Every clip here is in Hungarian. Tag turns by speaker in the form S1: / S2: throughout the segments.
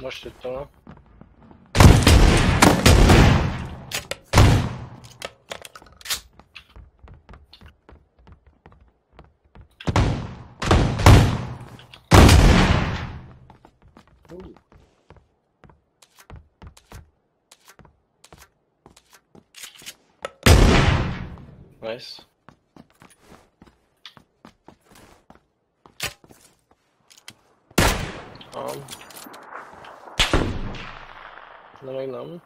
S1: Most jöttem el. Nice. De még nem.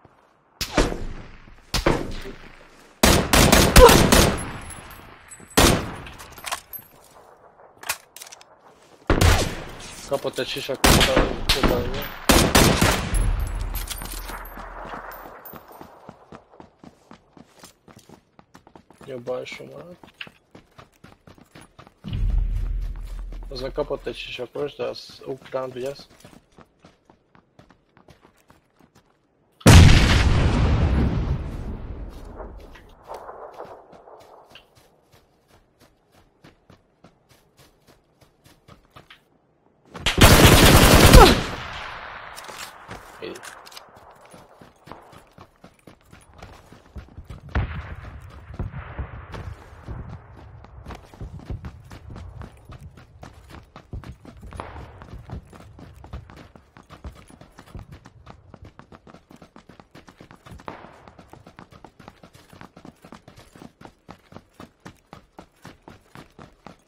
S1: Kapott egy sisakot a közelbe. Jobb alsó maradt. Azon kapott egy sisakos, de az ukrán, vigyázz. Így.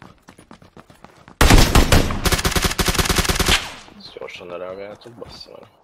S1: Gyorsan reagáltok, bassza meg.